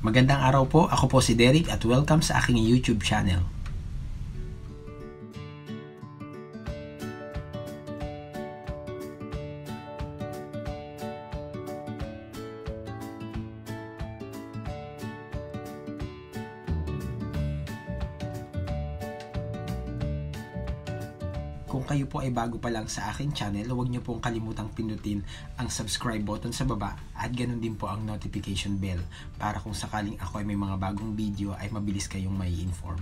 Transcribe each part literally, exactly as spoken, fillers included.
Magandang araw po, ako po si Derek at welcome sa aking YouTube channel. Kung kayo po ay bago pa lang sa aking channel, huwag niyo pong kalimutang pindutin ang subscribe button sa baba at ganoon din po ang notification bell para kung sakaling ako ay may mga bagong video ay mabilis kayong may inform.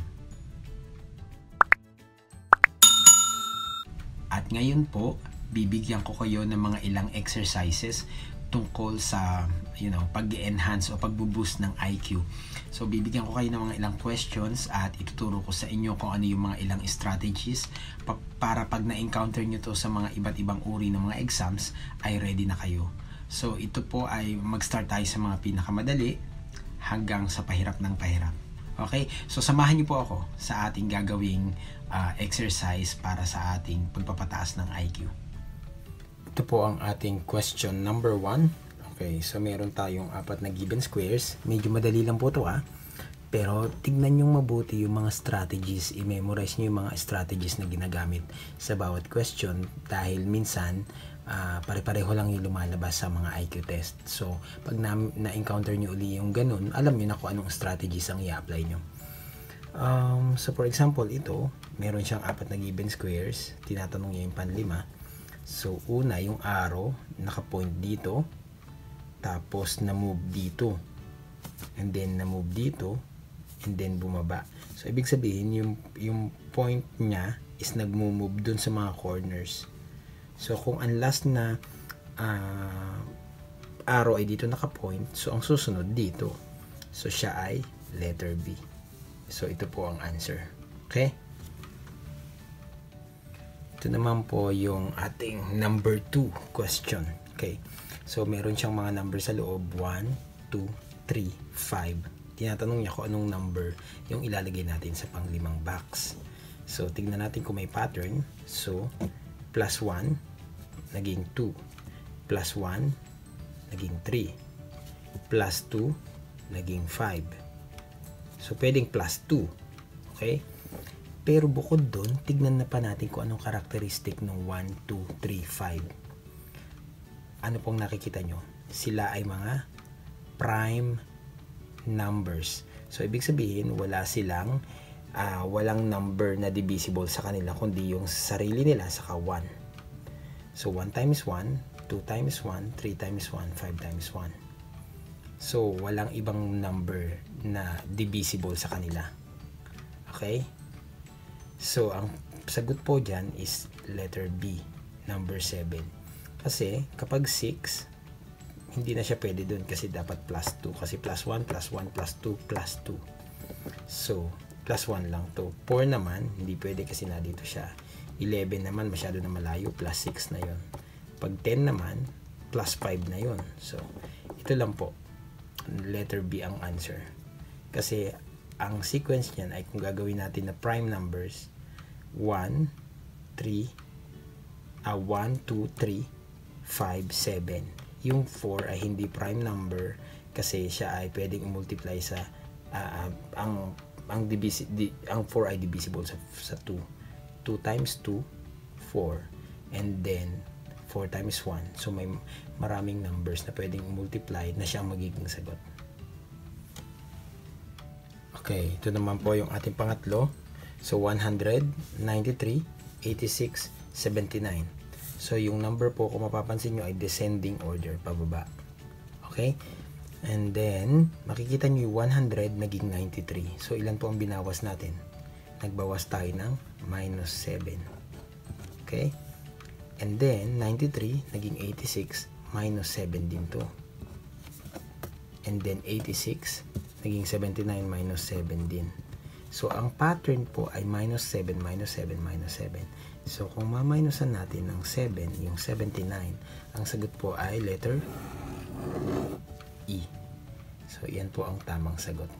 At ngayon po, bibigyan ko kayo ng mga ilang exercises tungkol sa you know, pag-enhance o pag-boost ng I Q. So bibigyan ko kayo ng mga ilang questions at ituturo ko sa inyo kung ano yung mga ilang strategies pa para pag na-encounter nyo to sa mga iba't ibang uri ng mga exams ay ready na kayo. So ito po ay mag-start tayo sa mga pinakamadali hanggang sa pahirap ng pahirap. Okay? So samahan niyo po ako sa ating gagawing uh, exercise para sa ating pagpapataas ng I Q. Ito po ang ating question number one. Okay, so meron tayong apat na given squares. Medyo madali lang po ito ah. Pero tignan nyo mabuti yung mga strategies. I-memorize nyo yung mga strategies na ginagamit sa bawat question. Dahil minsan, uh, pare-pareho lang yung lumalabas sa mga I Q test. So, pag na-encounter nyo uli yung ganun, alam nyo na kung anong strategies ang i-apply nyo. Um, so, for example, ito, meron siyang apat na given squares. Tinatanong niya yung panlima. So, una, yung arrow, naka-point dito, tapos na-move dito, and then na-move dito, and then bumaba. So, ibig sabihin, yung, yung point niya is nag-move dun sa mga corners. So, kung ang last na uh, arrow ay dito naka-point, so, ang susunod dito. So, siya ay letter B. So, ito po ang answer. Okay? Ito naman po yung ating number two question. Okay. So, meron siyang mga number sa loob. one, two, three, five. Tinatanong niya kung anong number yung ilalagay natin sa panglimang box. So, tignan natin kung may pattern. So, plus one, naging two. Plus one, naging three. Plus two, naging five. So, pwedeng plus two. Okay. Pero bukod doon, tignan na pa natin kung anong karakteristik ng one, two, three, five. Ano pong nakikita nyo? Sila ay mga prime numbers. So, ibig sabihin, wala silang, uh, walang number na divisible sa kanila, kundi yung sarili nila saka one. So, one times one, two times one, three times one, five times one. So, walang ibang number na divisible sa kanila. Okay? So, ang sagot po dyan is letter B, number seven. Kasi, kapag six, hindi na siya pwede dun kasi dapat plus two. Kasi plus one, plus one, plus two, plus two. So, plus one lang to. four naman, hindi pwede kasi na dito siya. eleven naman, masyado na malayo, plus six na yon. Pag ten naman, plus five na yon. So, ito lang po. Letter B ang answer. Kasi, ang sequence niyan ay kung gagawin natin na prime numbers, one, three, uh, one, two, three, five, seven. Yung four ay hindi prime number kasi siya ay pwedeng multiply sa uh, ang ang divisi, di, ang four ay divisible sa sa two. two times two, four. And then four times one. So may maraming numbers na pwedeng multiply na siya ang magiging sagot. Okay, ito naman po yung ating pangatlo. So, one hundred, ninety-three, eighty-six, seventy-nine. So, yung number po, kung mapapansin nyo, ay descending order, pababa. Okay? And then, makikita nyo yung one hundred, naging ninety-three. So, ilan po ang binawas natin? Nagbawas tayo ng minus seven. Okay? And then, ninety-three, naging eighty-six, minus seven din to. And then, eighty-six, naging seventy-nine, minus seven din. So, ang pattern po ay minus seven, minus seven, minus seven. So, kung ma-minusan natin ng seven, yung seventy-nine, ang sagot po ay letter E. So, yan po ang tamang sagot.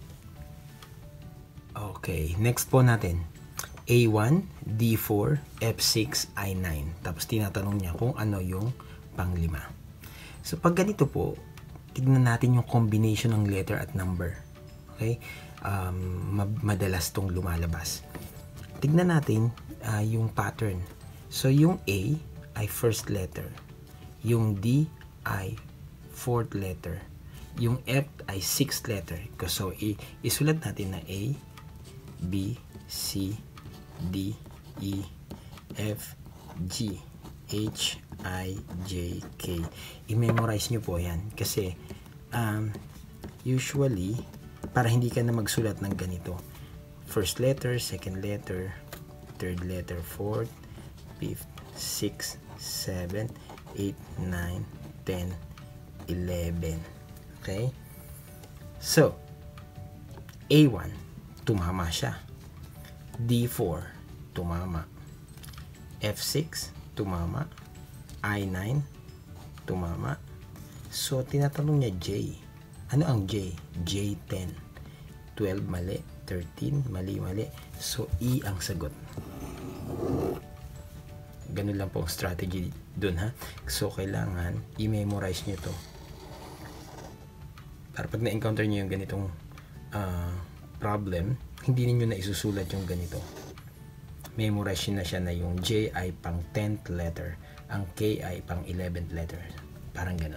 Okay, next po natin. A one, D four, F six, I nine. Tapos, tinatanong niya kung ano yung panglima. So, pag ganito po, tignan natin yung combination ng letter at number. Okay? Um, madalas tong lumalabas. Tignan natin uh, yung pattern. So, yung A ay first letter. Yung D ay fourth letter. Yung F ay sixth letter. So, i isulat natin na A, B, C, D, E, F, G, H, I, J, K. I-memorize nyo po yan. Kasi, um, usually, para hindi ka na magsulat ng ganito. First letter, second letter, third letter, fourth, fifth, sixth, seventh, eighth, ninth, tenth, eleven. Okay? So, A one, tumama siya. D four, tumama. F six, tumama. I nine, tumama. So, tinatanong niya J. Ano ang J? J ten. twelve, mali. thirteen, mali, mali. So, E ang sagot. Ganun lang po ang strategy dun, ha? So, kailangan i-memorize nyo to. Para pag na-encounter nyo yung ganitong uh, problem, hindi ninyo na isusulat yung ganito. Memorize nyo na siya na yung J ay pang tenth letter, ang K ay pang eleventh letter. Parang ganun.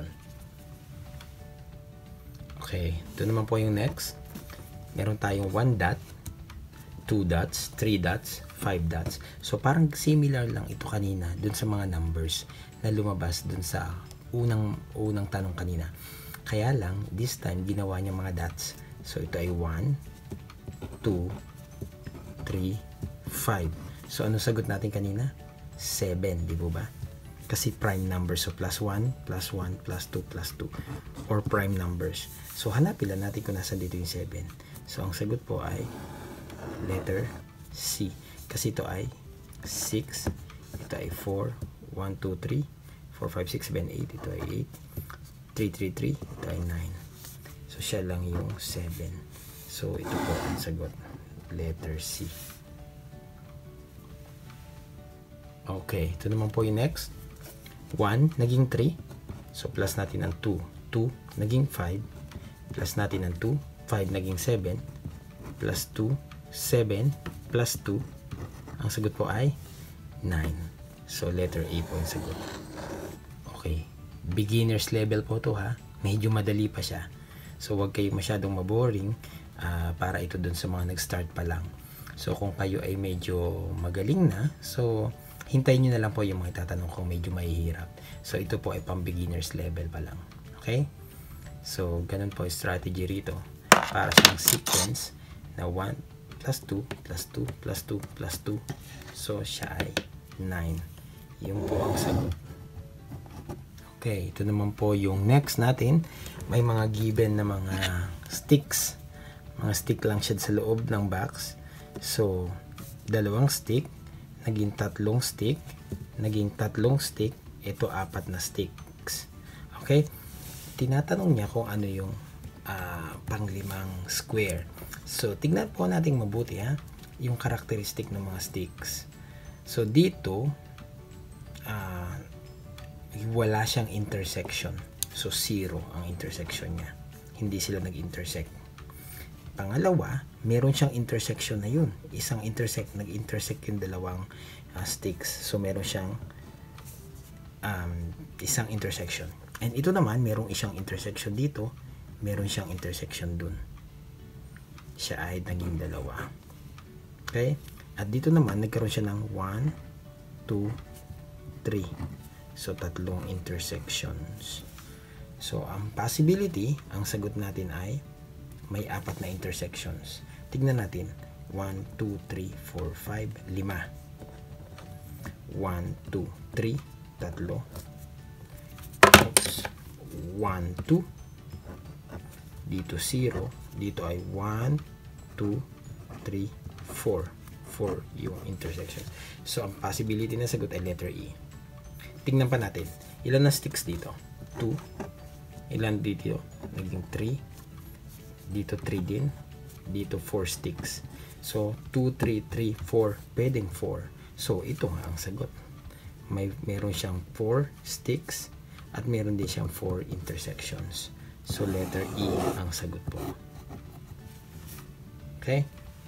Okay, ito naman po yung next. Meron tayong one dot, two dots, three dots, five dots. So, parang similar lang ito kanina dun sa mga numbers na lumabas dun sa unang, unang tanong kanina. Kaya lang, this time, ginawa niya mga dots. So, ito ay one, two, three, five. So, ano sagot natin kanina? seven, di ba? Kasi prime numbers. So, plus one, plus one, plus two, plus two. Or prime numbers. So, hanapin lang natin kung nasan dito yung seven. So, ang sagot po ay letter C. Kasi ito ay six, ito ay four, one, two, three, four, five, six, seven, eight, ito ay eight, three, three, three, ito ay nine. So, siya lang yung seven. So, ito po ang sagot. Letter C. Okay, ito naman po yung next. one, naging three. So, plus natin ang two. two, naging five. Plus natin ang two. five, naging seven. Plus two, seven. Plus two. Ang sagot po ay nine. So, letter A po yung sagot. Okay. Beginner's level po to, ha. Medyo madali pa siya. So, wag kayo masyadong maboring uh, para ito dun sa mga nag-start pa lang. So, kung kayo ay medyo magaling na, so, hintayin nyo na lang po yung mga itatanong kung medyo mahihirap. So, ito po ay pang beginner's level pa lang. Okay? So, ganun po yung strategy rito. Para sa sequence na one plus two plus two plus two plus two. So, siya ay nine. Yung po ang sagot. Okay, ito naman po yung next natin. May mga given na mga sticks. Mga stick lang siya sa loob ng box. So, dalawang stick, naging tatlong stick, naging tatlong stick, ito apat na sticks. Okay? Tinatanong niya kung ano yung uh, panglimang square. So, tignan po natin mabuti, ha, yung characteristic ng mga sticks. So, dito, uh, wala siyang intersection. So, zero ang intersection niya. Hindi sila nag-intersect. Pangalawa, meron siyang intersection na yun. Isang intersect, nag-intersect yung dalawang uh, sticks. So, meron siyang um, isang intersection. And ito naman, merong isang intersection dito. Meron siyang intersection dun. Siya ay naging dalawa. Okay? At dito naman, nagkaroon siya ng one, two, three. So, tatlong intersections. So, ang possibility, ang sagot natin ay may apat na intersections. Tignan natin. one, two, three, four, five, lima. one, two, three, tatlo. Oops. one, two. Dito zero. Dito ay one, two, three, four. four yung intersection. So, ang possibility na sagot ay letter E. Tingnan pa natin. Ilan na sticks dito? two. Ilan dito? Naging three. Dito three din. Dito four sticks. So, two, three, three, four. Pwedeng four. So, ito nga ang sagot. May, meron siyang four sticks at meron din siyang four intersections. So, letter E ang sagot po. Okay?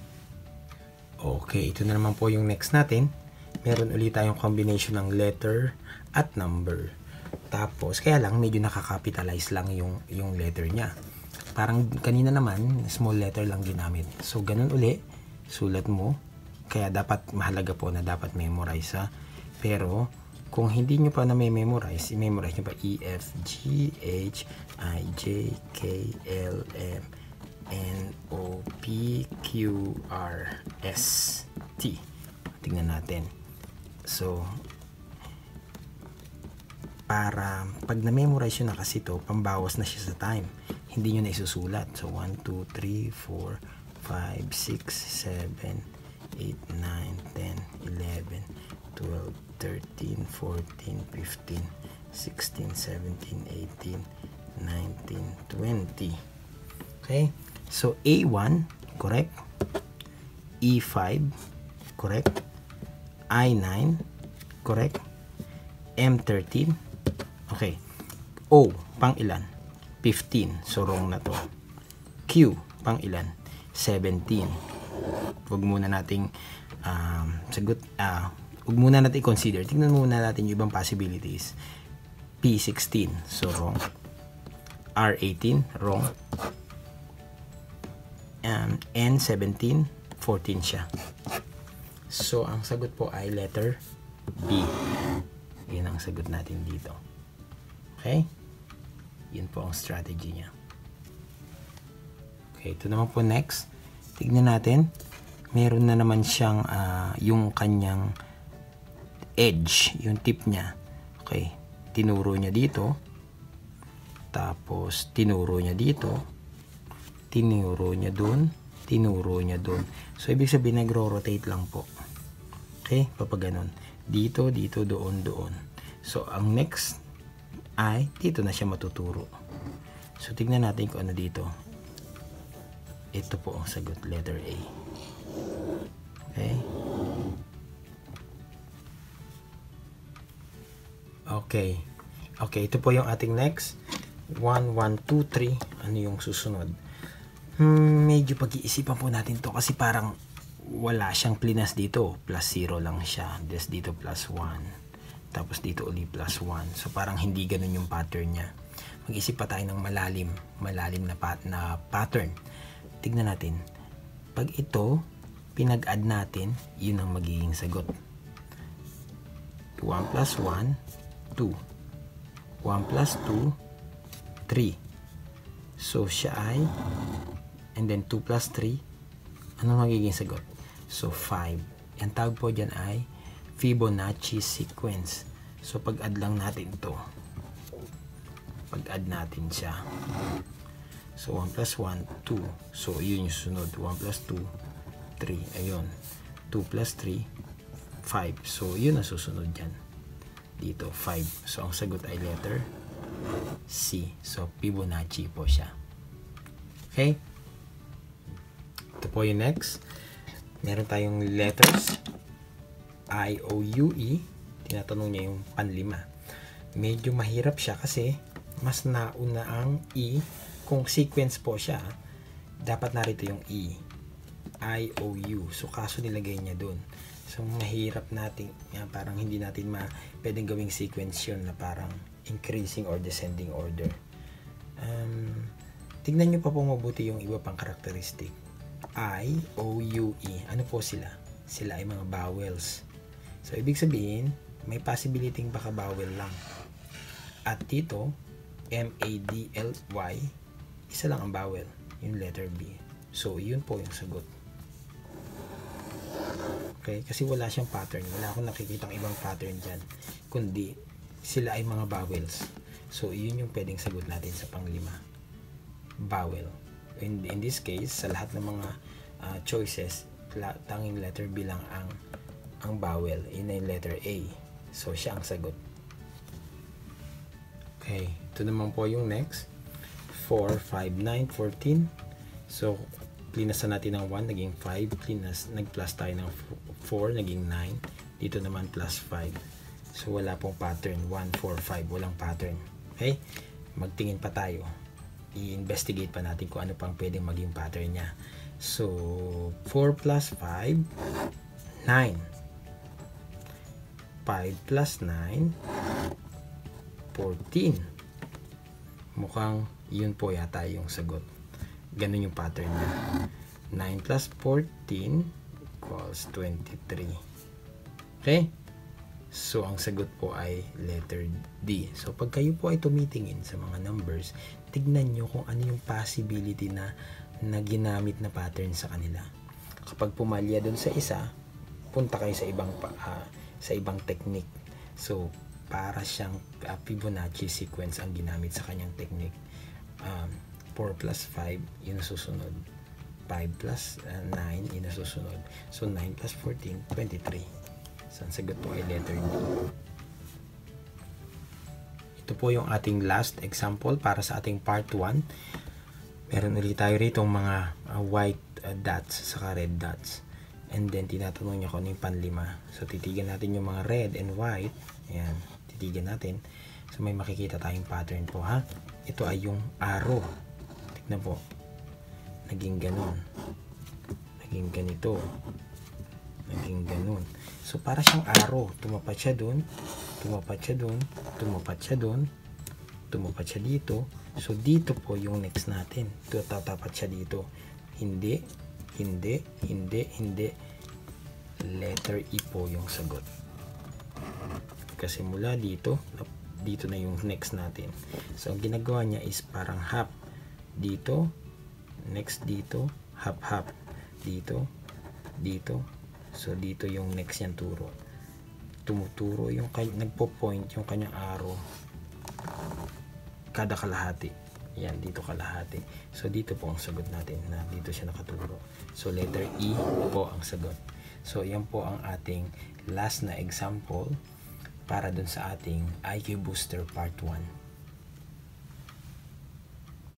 Okay, ito na naman po yung next natin. Meron ulit tayong combination ng letter at number. Tapos, kaya lang, medyo nakakapitalize lang yung, yung letter niya. Parang kanina naman, small letter lang ginamit. So, ganun uli, sulat mo. Kaya dapat, mahalaga po na dapat memorize ha. Pero, kung hindi nyo pa na may memorize, i-memorize nyo pa E, F, G, H, I, J, K, L, M, N, O, P, Q, R, S, T. Tingnan natin. So, para pag na-memorize nyo na kasi ito, pambawas na siya sa time. Hindi nyo na isusulat. So, one, two, three, four, five, six, seven, eight, nine, ten, eleven, twelve, thirteen, fourteen, fifteen, sixteen, seventeen, eighteen, nineteen, twenty. Okay? So, A one, correct. E five, correct. I nine, correct. M thirteen, okay. O, pang ilan? fifteen, so wrong na to. Q, pang ilan? seventeen. Huwag muna nating um, sagot, ah, uh, huwag muna natin i-consider. Tingnan muna natin yung ibang possibilities. P sixteen, so wrong. R eighteen, wrong. Um, N seventeen, fourteen siya. So, ang sagot po ay letter B. Yan ang sagot natin dito. Okay? Yan po ang strategy niya. Okay, ito naman po next. Tignan natin. Meron na naman siyang uh, yung kanyang edge, yung tip niya. Okay, tinuro niya dito. Tapos, tinuro niya dito. Tinuro niya dun. Tinuro niya dun. So, ibig sabihin, nagro-rotate lang po. Okay, papaganon. Dito, dito, doon, doon. So, ang next ay, dito na siya matuturo. So, tignan natin kung ano dito. Ito po ang sagot, letter A. Okay. Okay. Okay, ito po yung ating next. one, one, two, three. Ano yung susunod? Hmm, medyo pag-iisipan po natin to kasi parang wala siyang plinas dito. Plus zero lang siya. Des dito plus one. Tapos dito uli plus one. So, parang hindi ganun yung pattern niya. Mag-isip pa tayo ng malalim. Malalim na, pat na pattern. Tignan natin. Pag ito, pinag-add natin, yun ang magiging sagot. one plus one, two. one plus two, three. So, siya ay, and then two plus three, ano magiging sagot? So, five. Ang tawag po dyan ay Fibonacci sequence. So, pag-add lang natin ito. Pag-add natin siya. So, one plus one, two. So, yun yung sunod. one plus two, three. Ayun. two plus three, five. So, yun ang susunod dyan. Dito, five. So, ang sagot ay letter C. So, Fibonacci po siya. Okay? Ito po yung next. Meron tayong letters. I, O, U, E. Tinatanong niya yung panlima. Medyo mahirap siya kasi mas nauna ang E. Kung sequence po siya, dapat narito yung E. I, O, U. So, kaso nilagay niya dun. So, mahirap natin, yan, parang hindi natin ma, pwedeng gawing sequence yun na parang increasing or descending order. Um, tignan nyo pa po mabuti yung iba pang karakteristik. I, O, U, E. Ano po sila? Sila ay mga vowels. So, ibig sabihin, may possibility baka vowel lang. At dito, M, A, D, L, Y, isa lang ang vowel, yung letter B. So, yun po yung sagot. Okay? Kasi wala siyang pattern. Wala akong nakikitang ibang pattern dyan. Kundi, sila ay mga vowels. So, yun yung pwedeng sagot natin sa panglima. Vowel. In, in this case, sa lahat ng mga uh, choices, tanging letter B lang ang ang vowel. Yun ay letter A. So, siya ang sagot. Okay. Ito naman po yung next. four, five, nine, fourteen. So, plinasan natin ng one, naging five. Plinas, nag-plus tayo ng four, naging nine. Dito naman plus five. So, wala pong pattern. one, four, five. Walang pattern. Okay? Magtingin pa tayo. i-investigate pa natin kung ano pang pwedeng maging pattern niya. So, four plus five, nine. five plus nine, fourteen. Mukhang yun po yata yung sagot. Ganun yung pattern niya. nine plus fourteen equals twenty-three. Okay? So, ang sagot po ay letter D. So, pag kayo po ay tumitingin sa mga numbers, tignan nyo kung ano yung possibility na, na ginamit na pattern sa kanila. Kapag pumalya dun sa isa, punta kayo sa ibang uh, sa ibang technique. So, para siyang uh, Fibonacci sequence ang ginamit sa kanyang technique. Um, four plus five, yun ang susunod. five plus nine, yun ang susunod. So, nine plus fourteen, twenty-three. So, ang sagot po ay letter D. Ito po yung ating last example para sa ating part one. Meron ulit tayo rito mga uh, white uh, dots saka red dots. And then, tinatanong niya kung ano yung panlima. So, titigan natin yung mga red and white. Ayan, titigan natin. So, may makikita tayong pattern po, ha? Ito ay yung arrow. Tignan po. Naging ganun. Naging ganito. Naging ganun. So, para siyang arrow. Tumapat siya dun. Tumapat siya dun. Tumapat siya dun. Tumapat siya dito. So, dito po yung next natin. Tatapat siya dito. Hindi. Hindi, hindi, hindi. Letter E po yung sagot. Kasi mula dito, dito na yung next natin. So, ang ginagawa niya is parang half. Dito, next dito, half, half. Dito, dito. So, dito yung next niyang turo. Tumuturo yung, nagpo-point yung kanyang arrow. Kada kalahati. Yan, dito kalahati. So, dito po ang sagot natin na dito siya nakaturo. So, letter E po ang sagot. So, yan po ang ating last na example para dun sa ating I Q Booster Part one.